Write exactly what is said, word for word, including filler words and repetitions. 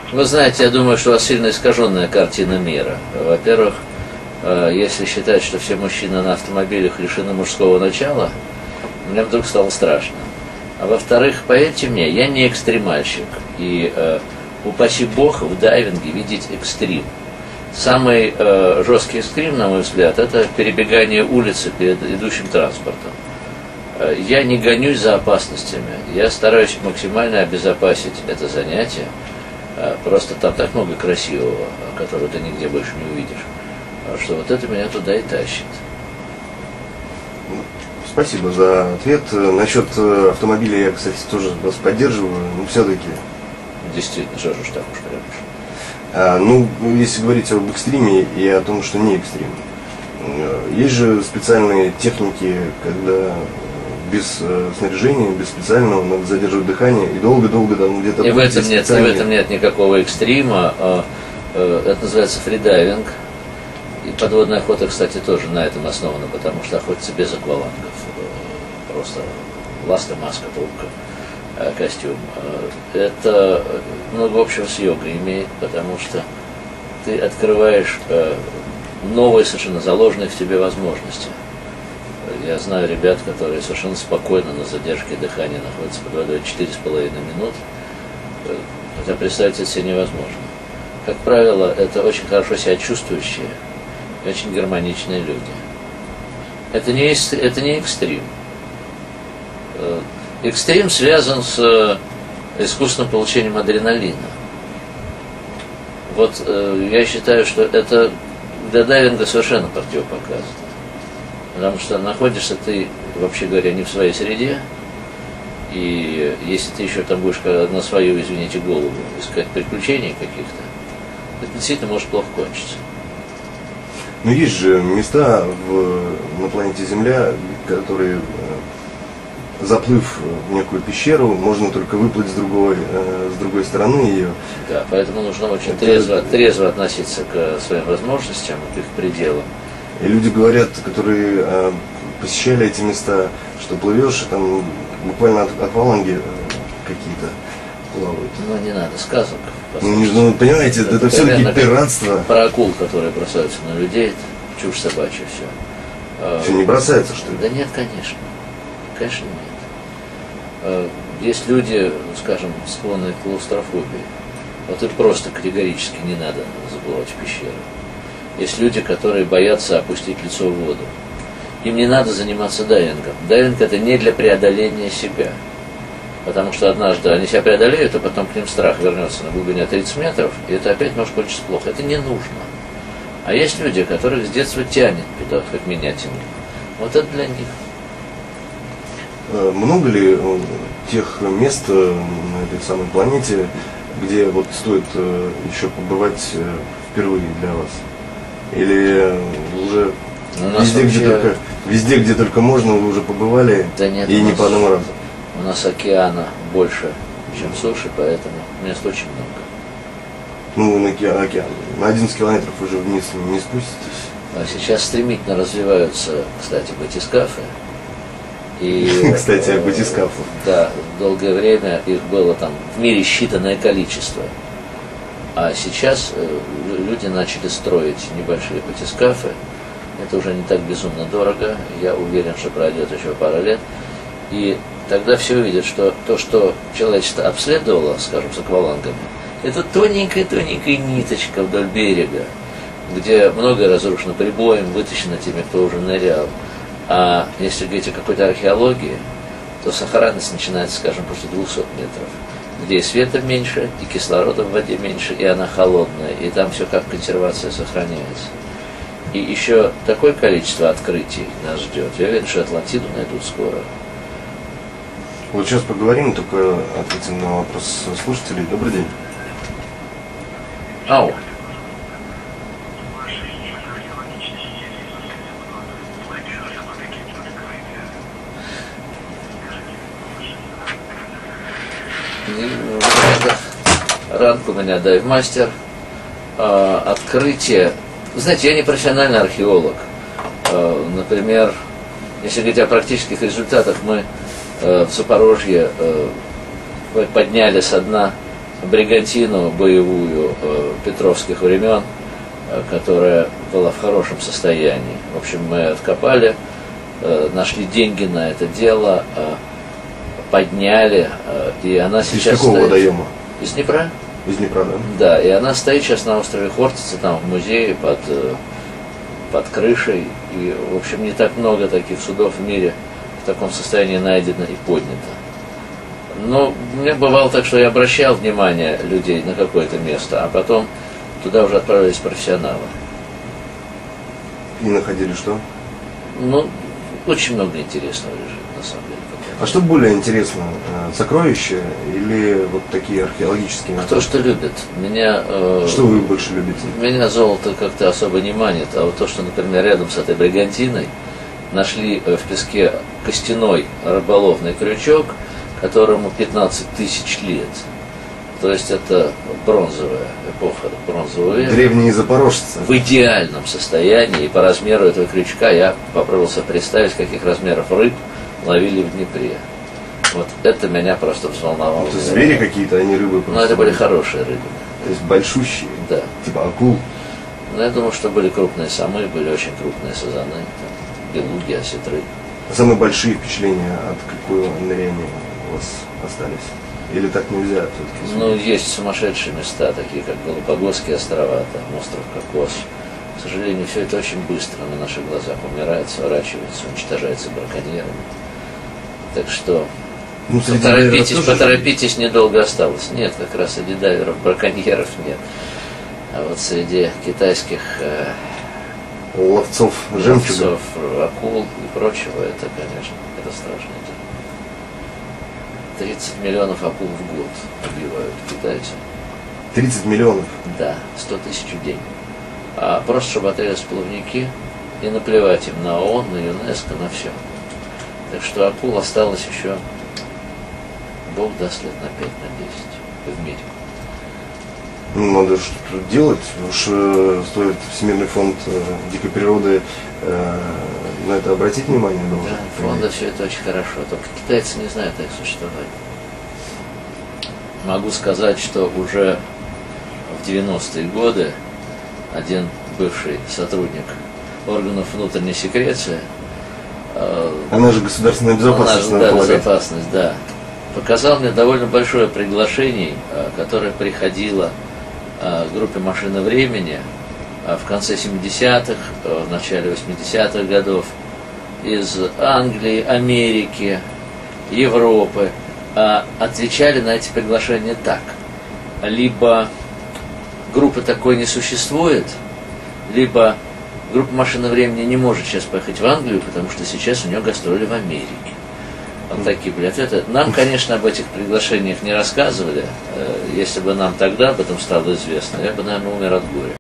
Вы знаете, я думаю, что у вас сильно искаженная картина мира. Во-первых, если считать, что все мужчины на автомобилях лишены мужского начала, мне вдруг стало страшно. А во-вторых, поверьте мне, я не экстремальщик. И э, упаси бог в дайвинге видеть экстрим. Самый э, жесткий экстрим, на мой взгляд, это перебегание улицы перед идущим транспортом. Э, я не гонюсь за опасностями. Я стараюсь максимально обезопасить это занятие. Э, просто там так много красивого, которого ты нигде больше не увидишь, что вот это меня туда и тащит. Спасибо за ответ. Насчет автомобиля я, кстати, тоже вас поддерживаю, но все-таки... Действительно, что же уж так уж прям. А, ну, если говорить об экстриме и о том, что не экстрим. Есть же специальные техники, когда без снаряжения, без специального надо задерживать дыхание и долго-долго там где-то... И в этом нет, и в этом нет никакого экстрима. Это называется фридайвинг. И подводная охота, кстати, тоже на этом основана, потому что охотятся без аквалангов. Просто ласка, маска, трубка, костюм. Это много общего с йогой имеет, потому что ты открываешь новые, совершенно заложенные в тебе возможности. Я знаю ребят, которые совершенно спокойно на задержке дыхания находятся под водой четыре с половиной минут, хотя представить это себе невозможно. Как правило, это очень хорошо себя чувствующие, очень гармоничные люди. Это не, это не экстрим. Экстрим связан с искусственным получением адреналина. Вот я считаю, что это для дайвинга совершенно противопоказано. Потому что находишься ты, вообще говоря, не в своей среде. И если ты еще там будешь на свою, извините, голову искать приключений каких-то, это действительно может плохо кончиться. Но есть же места в, на планете Земля, которые, заплыв в некую пещеру, можно только выплыть с другой, с другой стороны ее. Да, поэтому нужно очень это... трезво, трезво относиться к своим возможностям, к их пределам. И люди говорят, которые посещали эти места, что плывешь, там буквально от акваланги какие-то плавают. Ну, не надо сказок. Ну, ну, понимаете, это, это все-таки пиратство. Про акул, которые бросаются на людей, чушь собачья, все. Что, не бросаются, что ли? Да нет, конечно. Конечно, нет. Есть люди, скажем, склонные к клаустрофобии. Вот им просто категорически не надо заплывать в пещеру. Есть люди, которые боятся опустить лицо в воду. Им не надо заниматься дайвингом. Дайвинг это не для преодоления себя. Потому что однажды они себя преодолеют, а потом к ним страх вернется на глубине тридцать метров, и это опять может кончиться плохо. Это не нужно. А есть люди, которых с детства тянет туда, как меня тянет. Вот это для них. Много ли тех мест на этой самой планете, где вот стоит еще побывать впервые для вас? Или уже везде, вообще... где только, везде, где только можно, вы уже побывали, да нет, и не по одному разу? У нас океана больше, чем суши, поэтому мест очень много. Ну, на океан. На одиннадцать километров уже вниз не спуститесь. А сейчас стремительно развиваются, кстати, батискафы. И, кстати, о батискафах. Да, долгое время их было там в мире считанное количество. А сейчас люди начали строить небольшие батискафы. Это уже не так безумно дорого. Я уверен, что пройдет еще пару лет. И тогда все увидят, что то, что человечество обследовало, скажем, с аквалангами, это тоненькая-тоненькая ниточка вдоль берега, где многое разрушено прибоем, вытащено теми, кто уже нырял. А если говорить о какой-то археологии, то сохранность начинается, скажем, после двухсот метров, где и света меньше, и кислорода в воде меньше, и она холодная, и там все как консервация сохраняется. И еще такое количество открытий нас ждет. Я уверен, что Атлантиду найдут скоро. Вот сейчас поговорим, только ответим на вопрос слушателей. Добрый день. Ау. Ранг у меня дайвмастер. Открытие. Знаете, я не профессиональный археолог. Например, если говорить о практических результатах, мы в Запорожье подняли со дна бригантину боевую э, петровских времен, э, которая была в хорошем состоянии. В общем, мы откопали, э, нашли деньги на это дело, э, подняли, э, и она сейчас... Из какого стоит... водоема? Из Днепра. Из Днепра, да? Да, и она стоит сейчас на острове Хортица, там в музее, под, под крышей. И, в общем, не так много таких судов в мире в таком состоянии найдено и поднято. Но у меня бывало так, что я обращал внимание людей на какое-то место, а потом туда уже отправились профессионалы. И находили что? Ну, очень много интересного лежит, на самом деле. А что более интересно, сокровища или вот такие археологические находки? Кто что любит. Меня, э, что вы больше любите? Меня золото как-то особо не манит, а вот то, что, например, рядом с этой бригантиной нашли в песке костяной рыболовный крючок, которому пятнадцать тысяч лет. То есть это бронзовая эпоха, бронзового века. Древние запорожцы. В идеальном состоянии, и по размеру этого крючка я попробовался представить, каких размеров рыб ловили в Днепре. Вот это меня просто взволновало. Это звери какие-то, а не рыбы просто? Ну, это были хорошие рыбы. То есть большущие? Да. Типа акул? Ну, я думаю, что были крупные самы, были очень крупные сазаны, там, белуги, осетры. А самые большие впечатления от какого ныряния у вас остались? Или так нельзя все-таки? Ну, есть сумасшедшие места, такие как Галапагосские острова, там, остров Кокос. К сожалению, все это очень быстро на наших глазах умирает, сворачивается, уничтожается браконьерами. Так что ну, поторопитесь, поторопитесь, недолго осталось. Нет, как раз среди дайверов браконьеров нет. А вот среди китайских э, ловцов жемчуга, ловцов, акул и прочего, это, конечно, это страшно. тридцать миллионов акул в год убивают китайцы. тридцать миллионов? Да, сто тысяч в день. А просто чтобы отрезать плавники и наплевать им на ООН, на ЮНЕСКО, на все. Так что акул осталось еще, Бог даст, лет на пять, на десять в мире. Ну, надо что-то делать. Уж э, стоит Всемирный фонд э, дикой природы э, на это обратить внимание должен. Да, фонда все это очень хорошо. Только китайцы не знают о их существовании. Могу сказать, что уже в девяностые годы один бывший сотрудник органов внутренней секреции, э, она же государственная безопасность, она же, да, безопасность, да, показал мне довольно большое приглашение, э, которое приходило э, к группе «Машина времени» э, в конце семидесятых, э, в начале восьмидесятых годов из Англии, Америки, Европы. Э, отвечали на эти приглашения так: либо группы такой не существует, либо группа «Машина времени» не может сейчас поехать в Англию, потому что сейчас у нее гастроли в Америке. Вот такие были ответы. Нам, конечно, об этих приглашениях не рассказывали. Если бы нам тогда об этом стало известно, я бы, наверное, умер от горя.